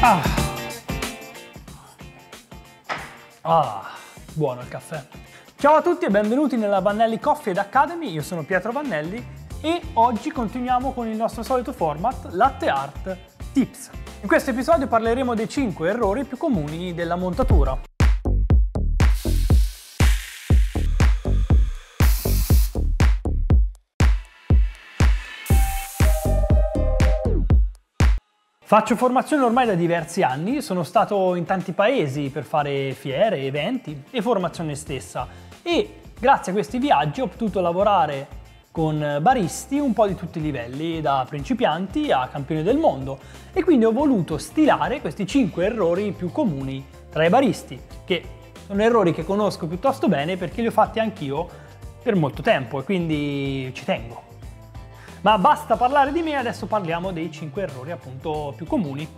Buono il caffè. Ciao a tutti e benvenuti nella Vannelli Coffee & Academy, io sono Pietro Vannelli e oggi continuiamo con il nostro solito format Latte Art Tips. In questo episodio parleremo dei 5 errori più comuni della montatura. Faccio formazione ormai da diversi anni, sono stato in tanti paesi per fare fiere, eventi e formazione stessa e grazie a questi viaggi ho potuto lavorare con baristi un po' di tutti i livelli, da principianti a campioni del mondo, e quindi ho voluto stilare questi 5 errori più comuni tra i baristi, che sono errori che conosco piuttosto bene perché li ho fatti anch'io per molto tempo e quindi ci tengo. Ma basta parlare di me, adesso parliamo dei 5 errori appunto più comuni.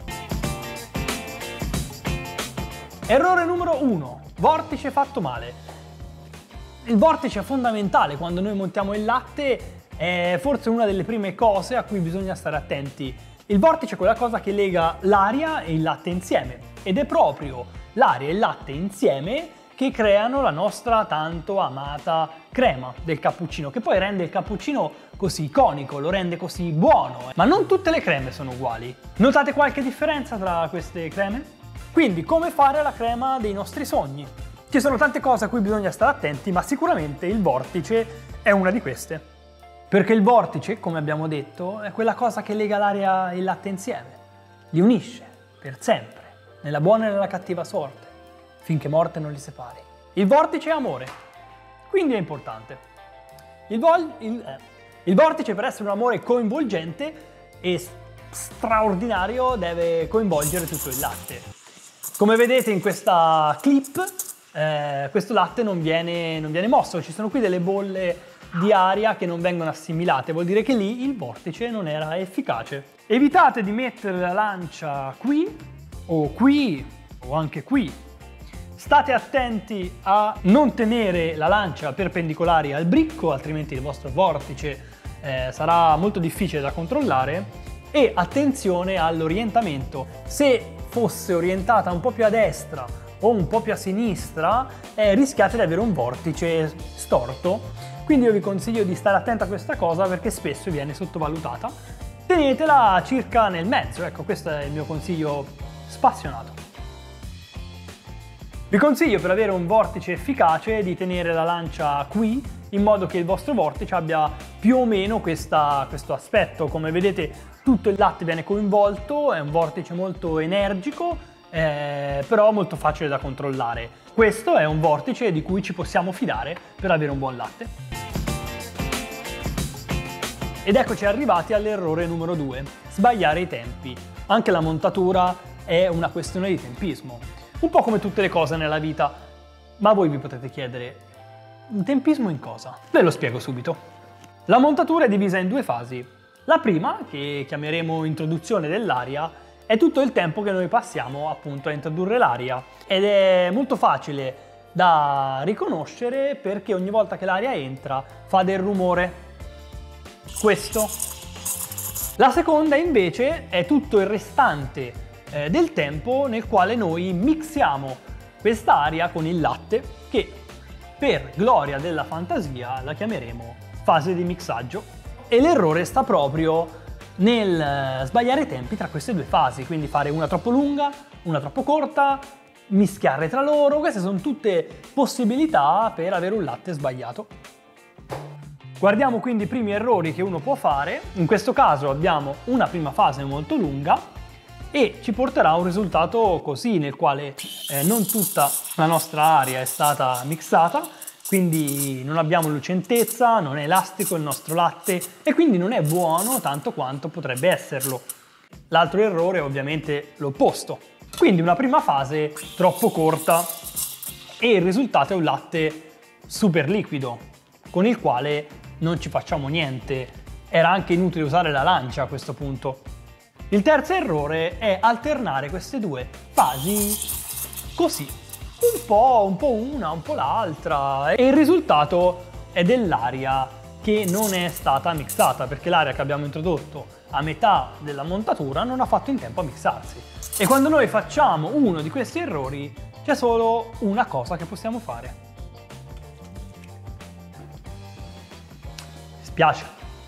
Errore numero 1, vortice fatto male. Il vortice è fondamentale quando noi montiamo il latte, è forse una delle prime cose a cui bisogna stare attenti. Il vortice è quella cosa che lega l'aria e il latte insieme ed è proprio l'aria e il latte insieme che creano la nostra tanto amata crema del cappuccino, che poi rende il cappuccino così iconico, lo rende così buono. Ma non tutte le creme sono uguali. Notate qualche differenza tra queste creme? Quindi, come fare la crema dei nostri sogni? Ci sono tante cose a cui bisogna stare attenti, ma sicuramente il vortice è una di queste. Perché il vortice, come abbiamo detto, è quella cosa che lega l'aria e il latte insieme. Li unisce per sempre, nella buona e nella cattiva sorte, finché morte non li separi. Il vortice è amore, quindi è importante. Il vortice, per essere un amore coinvolgente e straordinario, deve coinvolgere tutto il latte. Come vedete in questa clip, questo latte non viene mosso, ci sono qui delle bolle di aria che non vengono assimilate, vuol dire che lì il vortice non era efficace. Evitate di mettere la lancia qui o anche qui. State attenti a non tenere la lancia perpendicolare al bricco, altrimenti il vostro vortice sarà molto difficile da controllare, e attenzione all'orientamento. Se fosse orientata un po' più a destra o un po' più a sinistra, rischiate di avere un vortice storto, quindi io vi consiglio di stare attenti a questa cosa perché spesso viene sottovalutata. Tenetela circa nel mezzo, ecco, questo è il mio consiglio spassionato. Vi consiglio, per avere un vortice efficace, di tenere la lancia qui, in modo che il vostro vortice abbia più o meno questo aspetto. Come vedete tutto il latte viene coinvolto, è un vortice molto energico, però molto facile da controllare. Questo è un vortice di cui ci possiamo fidare per avere un buon latte. Ed eccoci arrivati all'errore numero 2, sbagliare i tempi. Anche la montatura è una questione di tempismo. Un po' come tutte le cose nella vita, ma voi vi potete chiedere, un tempismo in cosa? Ve lo spiego subito. La montatura è divisa in 2 fasi. La prima, che chiameremo introduzione dell'aria, è tutto il tempo che noi passiamo appunto a introdurre l'aria ed è molto facile da riconoscere perché ogni volta che l'aria entra fa del rumore. Questo. La seconda invece è tutto il restante del tempo nel quale noi mixiamo quest'aria con il latte, che per gloria della fantasia la chiameremo fase di mixaggio. E l'errore sta proprio nel sbagliare i tempi tra queste 2 fasi, quindi fare una troppo lunga, una troppo corta, mischiare tra loro. Queste sono tutte possibilità per avere un latte sbagliato. Guardiamo quindi i primi errori che uno può fare. In questo caso abbiamo una prima fase molto lunga e ci porterà a un risultato così, nel quale non tutta la nostra aria è stata mixata, quindi non abbiamo lucentezza, non è elastico il nostro latte e quindi non è buono tanto quanto potrebbe esserlo. L'altro errore è ovviamente l'opposto, quindi una prima fase troppo corta e il risultato è un latte super liquido con il quale non ci facciamo niente. Era anche inutile usare la lancia a questo punto. Il terzo errore è alternare queste 2 fasi così, un po' una, un po' l'altra, e il risultato è dell'aria che non è stata mixata, perché l'aria che abbiamo introdotto a metà della montatura non ha fatto in tempo a mixarsi. E quando noi facciamo uno di questi errori c'è solo una cosa che possiamo fare. Mi spiace.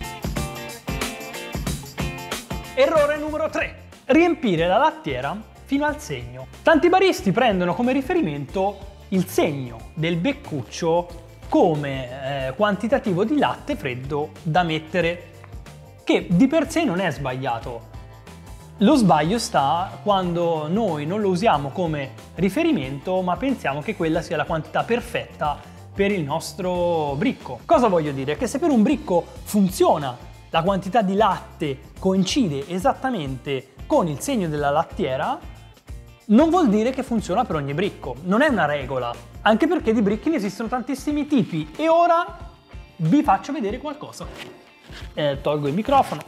Errore numero 3. Riempire la lattiera fino al segno. Tanti baristi prendono come riferimento il segno del beccuccio come quantitativo di latte freddo da mettere, che di per sé non è sbagliato. Lo sbaglio sta quando noi non lo usiamo come riferimento, ma pensiamo che quella sia la quantità perfetta per il nostro bricco. Cosa voglio dire? Che se per un bricco funziona, la quantità di latte coincide esattamente con il segno della lattiera, non vuol dire che funziona per ogni bricco. Non è una regola, anche perché di bricchi ne esistono tantissimi tipi. E ora vi faccio vedere qualcosa. Tolgo il microfono.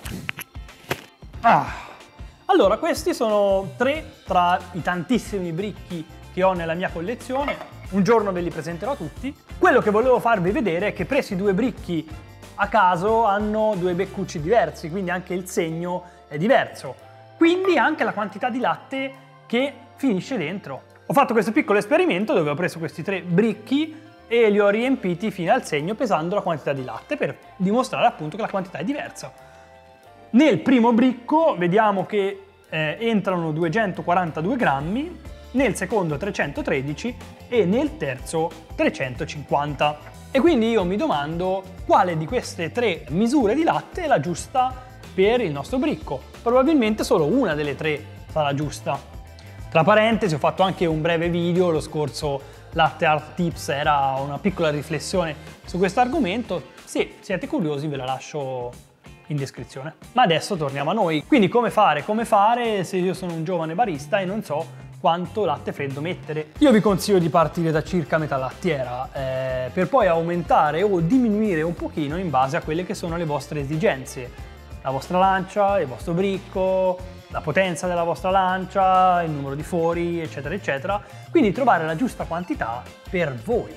Allora, questi sono 3 tra i tantissimi bricchi che ho nella mia collezione. Un giorno ve li presenterò tutti. Quello che volevo farvi vedere è che presi 2 bricchi a caso hanno 2 beccucci diversi, quindi anche il segno è diverso. Quindi anche la quantità di latte che finisce dentro. Ho fatto questo piccolo esperimento dove ho preso questi 3 bricchi e li ho riempiti fino al segno pesando la quantità di latte per dimostrare appunto che la quantità è diversa. Nel primo bricco vediamo che entrano 242 grammi, nel secondo 313 e nel terzo 350. E quindi io mi domando quale di queste 3 misure di latte è la giusta per il nostro bricco. Probabilmente solo una delle 3 sarà giusta. Tra parentesi, ho fatto anche un breve video, lo scorso Latte Art Tips era una piccola riflessione su questo argomento. Se siete curiosi ve la lascio in descrizione. Ma adesso torniamo a noi. Quindi come fare se io sono un giovane barista e non so quanto latte freddo mettere? Io vi consiglio di partire da circa metà lattiera per poi aumentare o diminuire un pochino in base a quelle che sono le vostre esigenze, la vostra lancia, il vostro bricco, la potenza della vostra lancia, il numero di fori, eccetera eccetera. Quindi trovare la giusta quantità per voi.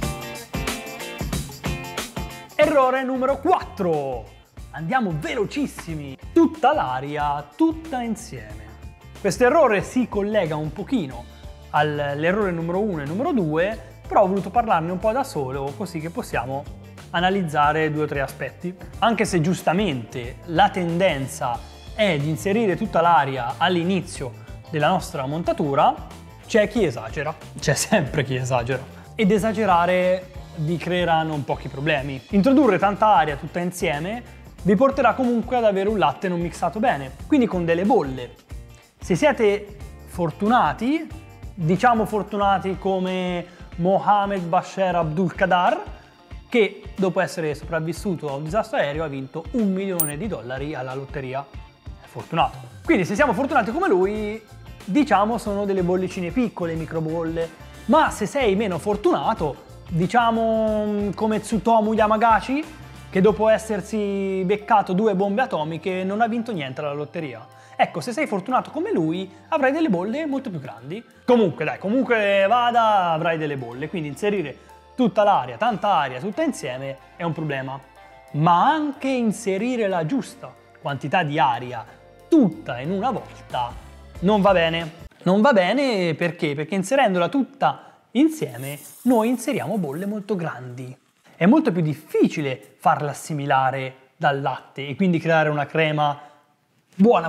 Errore numero 4. Andiamo velocissimi. Tutta l'aria, tutta insieme. Questo errore si collega un pochino all'errore numero 1 e numero 2, però ho voluto parlarne un po' da solo, così che possiamo analizzare 2 o 3 aspetti. Anche se giustamente la tendenza è di inserire tutta l'aria all'inizio della nostra montatura, c'è chi esagera, c'è sempre chi esagera. Ed esagerare vi creerà non pochi problemi. Introdurre tanta aria tutta insieme vi porterà comunque ad avere un latte non mixato bene, quindi con delle bolle. Se siete fortunati, diciamo fortunati come Mohammed Bashar Abdulkader, che dopo essere sopravvissuto a un disastro aereo ha vinto $1 milione alla lotteria. È fortunato. Quindi se siamo fortunati come lui, diciamo sono delle bollicine piccole, microbolle. Ma se sei meno fortunato, diciamo come Tsutomu Yamagashi, che dopo essersi beccato 2 bombe atomiche non ha vinto niente alla lotteria. Ecco, se sei fortunato come lui, avrai delle bolle molto più grandi. Comunque vada, avrai delle bolle, quindi inserire tutta l'aria, tanta aria, tutta insieme è un problema. Ma anche inserire la giusta quantità di aria, tutta in una volta, non va bene. Non va bene perché? Perché inserendola tutta insieme, noi inseriamo bolle molto grandi. È molto più difficile farla assimilare dal latte e quindi creare una crema buona.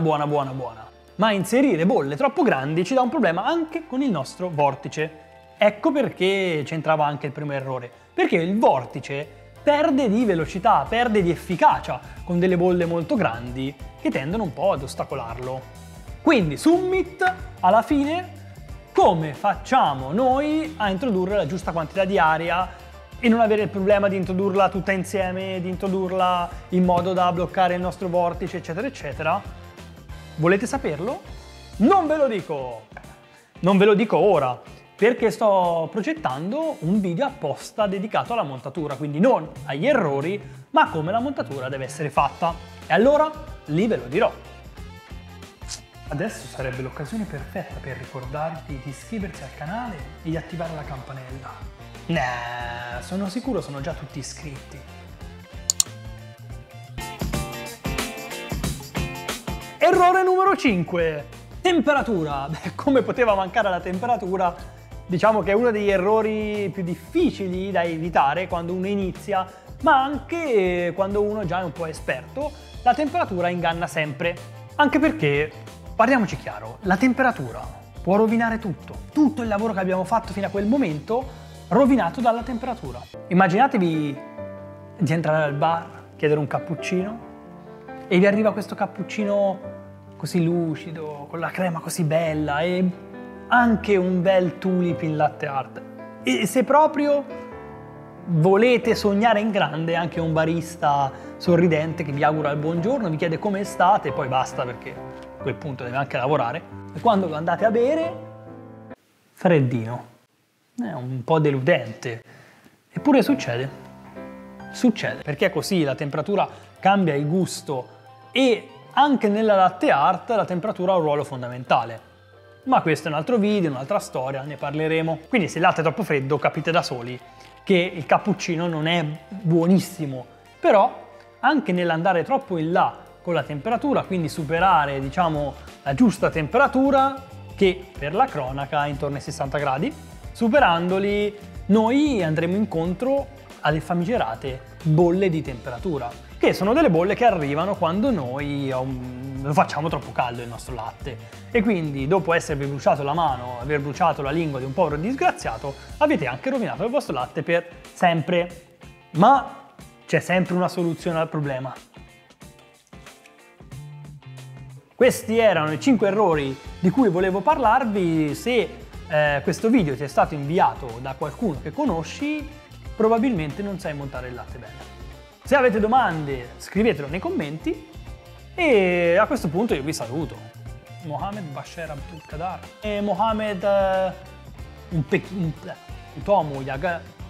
Ma inserire bolle troppo grandi ci dà un problema anche con il nostro vortice. Ecco perché c'entrava anche il primo errore. Perché il vortice perde di velocità, perde di efficacia con delle bolle molto grandi che tendono un po' ad ostacolarlo. Quindi, summit, alla fine, come facciamo noi a introdurre la giusta quantità di aria e non avere il problema di introdurla tutta insieme, di introdurla in modo da bloccare il nostro vortice, eccetera, eccetera? Volete saperlo? Non ve lo dico! Non ve lo dico ora, perché sto progettando un video apposta dedicato alla montatura, quindi non agli errori, ma a come la montatura deve essere fatta. E allora lì ve lo dirò. Adesso sarebbe l'occasione perfetta per ricordarvi di iscriversi al canale e di attivare la campanella. Sono sicuro sono già tutti iscritti. Errore numero 5. Temperatura. Beh, come poteva mancare la temperatura? Diciamo che è uno degli errori più difficili da evitare quando uno inizia, ma anche quando uno già è un po' esperto. La temperatura inganna sempre. Anche perché, parliamoci chiaro, la temperatura può rovinare tutto. Tutto il lavoro che abbiamo fatto fino a quel momento, rovinato dalla temperatura. Immaginatevi di entrare al bar, chiedere un cappuccino, e vi arriva questo cappuccino così lucido, con la crema così bella e anche un bel tulip in latte art. E se proprio volete sognare in grande, anche un barista sorridente che vi augura il buongiorno, vi chiede come state e poi basta, perché a quel punto deve anche lavorare. E quando lo andate a bere, freddino. È un po' deludente. Eppure succede. Succede, perché così la temperatura cambia il gusto e anche nella latte art la temperatura ha un ruolo fondamentale. Ma questo è un altro video, un'altra storia, ne parleremo. Quindi se il latte è troppo freddo capite da soli che il cappuccino non è buonissimo, però anche nell'andare troppo in là con la temperatura, quindi superare diciamo la giusta temperatura, che per la cronaca è intorno ai 60 gradi, superandoli noi andremo incontro alle famigerate bolle di temperatura, che sono delle bolle che arrivano quando noi lo facciamo troppo caldo il nostro latte, e quindi dopo esservi bruciato la mano, aver bruciato la lingua di un povero disgraziato, avete anche rovinato il vostro latte per sempre. Ma c'è sempre una soluzione al problema. Questi erano i 5 errori di cui volevo parlarvi. Se questo video ti è stato inviato da qualcuno che conosci, probabilmente non sai montare il latte bene. Se avete domande scrivetelo nei commenti e a questo punto io vi saluto. Mohamed Bashar Abdul Qadar e Mohamed Utomu Yaga